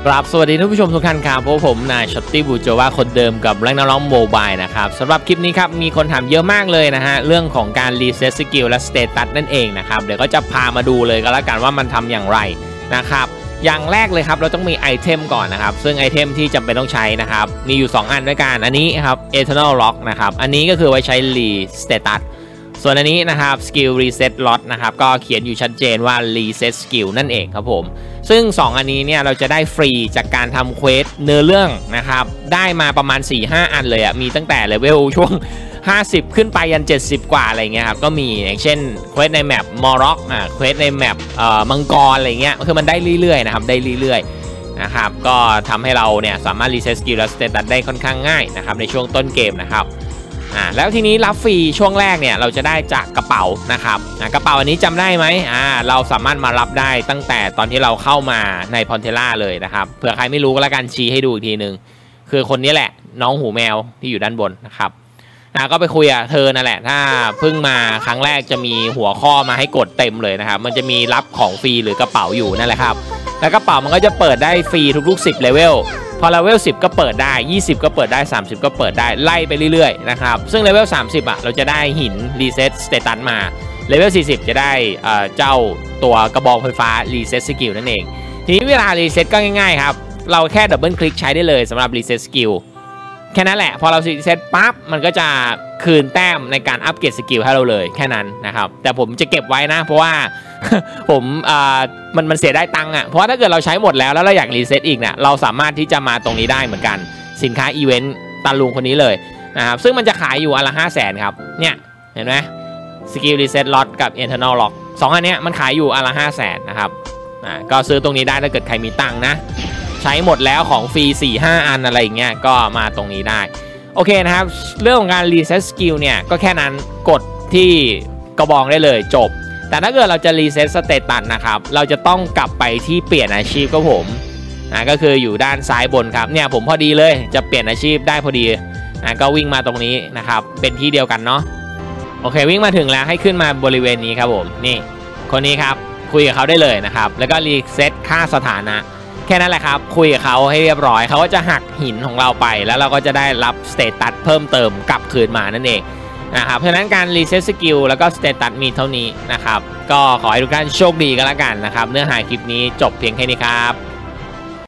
ครับสวัสดีท่านผู้ชมทุกท่านครับพวกผมนายช็อตตี้บูโจว่าคนเดิมกับแรงน้องโมบายนะครับสำหรับคลิปนี้ครับมีคนถามเยอะมากเลยนะฮะเรื่องของการรีเซ็ตสกิลและสเตตัสนั่นเองนะครับเดี๋ยวก็จะพามาดูเลยก็แล้วกันว่ามันทำอย่างไรนะครับอย่างแรกเลยครับเราต้องมีไอเทมก่อนนะครับซึ่งไอเทมที่จำเป็นต้องใช้นะครับมีอยู่2อันด้วยกันอันนี้ครับ Eternal Lock นะครับอันนี้ก็คือไว้ใช้รีสเตตัสส่วนอันนี้นะครับ Skill Reset Lot นะครับก็เขียนอยู่ชัดเจนว่า Reset Skill นั่นเองครับผมซึ่ง2อันนี้เนี่ยเราจะได้ฟรีจากการทำเควสเนื้อเรื่องนะครับได้มาประมาณ 4-5 อันเลยอ่ะมีตั้งแต่เลเวลช่วง50ขึ้นไปยัน70กว่าอะไรเงี้ยครับก็มีอย่างเช่นเควสในแมปมอร็อกเควสในแมปมังกรอะไรเงี้ยคือมันได้เรื่อยๆนะครับได้เรื่อยๆนะครับก็ทำให้เราเนี่ยสามารถรีเซ็ตสกิลและสเตตัสได้ค่อนข้างง่ายนะครับในช่วงต้นเกมนะครับแล้วทีนี้รับฟรีช่วงแรกเนี่ยเราจะได้จากกระเป๋านะครับกระเป๋าอันนี้จำได้ไหมเราสามารถมารับได้ตั้งแต่ตอนที่เราเข้ามาในพอนเทล่าเลยนะครับเผื่อใครไม่รู้ก็แล้วกันชี้ให้ดูอีกทีนึงคือคนนี้แหละน้องหูแมวที่อยู่ด้านบนนะครับก็ไปคุยกับเธอนั่นแหละถ้าเพิ่งมาครั้งแรกจะมีหัวข้อมาให้กดเต็มเลยนะครับมันจะมีรับของฟรีหรือกระเป๋าอยู่นั่นแหละครับแล้วกระเป๋ามันก็จะเปิดได้ฟรีทุกๆ10เลเวลพอเลเวล10ก็เปิดได้20ก็เปิดได้30ก็เปิดได้ไล่ไปเรื่อยๆนะครับซึ่งเลเวล30เราจะได้หินรีเซ็ตสเตตัสมาเลเวล40จะได้เจ้าตัวกระบองไฟฟ้ารีเซ็ตสกิลนั่นเองทีนี้เวลารีเซ็ตก็ง่ายๆครับเราแค่ดับเบิลคลิกใช้ได้เลยสำหรับรีเซ็ตสกิลแค่นั้นแหละพอเรารีเซ็ตปั๊บมันก็จะคืนแต้มในการอัปเกรดสกิลให้เราเลยแค่นั้นนะครับแต่ผมจะเก็บไว้นะเพราะว่าผมมันเสียได้ตังค์เพราะว่าถ้าเกิดเราใช้หมดแล้วเราอยากรีเซ็ตอีกเนี่ยเราสามารถที่จะมาตรงนี้ได้เหมือนกันสินค้าอีเวนต์ตาลุงคนนี้เลยนะครับซึ่งมันจะขายอยู่อันละ500,000ครับเนี่ยเห็นไหมสกิลรีเซ็ตล็อตกับ Eternal Lock 2อันเนี้ยมันขายอยู่อันละ500,000นะครับก็ซื้อตรงนี้ได้ถ้าเกิดใครมีตังค์นะใช้หมดแล้วของฟรี 4-5 อันอะไรอย่างเงี้ยก็มาตรงนี้ได้โอเคนะครับเรื่องของการรีเซ็ตสกิลเนี่ยก็แค่นั้นกดที่กระบองได้เลยจบแต่ถ้าเกิดเราจะรีเซ็ตสเตตัสนะครับเราจะต้องกลับไปที่เปลี่ยนอาชีพก็ผมก็คืออยู่ด้านซ้ายบนครับเนี่ยผมพอดีเลยจะเปลี่ยนอาชีพได้พอดีก็วิ่งมาตรงนี้นะครับเป็นที่เดียวกันเนาะโอเควิ่งมาถึงแล้วให้ขึ้นมาบริเวณนี้ครับผมนี่คนนี้ครับคุยกับเขาได้เลยนะครับแล้วก็รีเซ็ตค่าสถานะแค่นั้นแหละครับคุยกับเขาให้เรียบร้อยเขาก็จะหักหินของเราไปแล้วเราก็จะได้รับสเตตัสเพิ่มเติมกลับคืนมานั่นเองนะครับเพราะฉะนั้นการรีเซ็ตสกิลแล้วก็สเตตัสมีเท่านี้นะครับก็ขอให้ทุกท่านโชคดีกันแล้วกันนะครับเนื้อหาคลิปนี้จบเพียงแค่นี้ครับ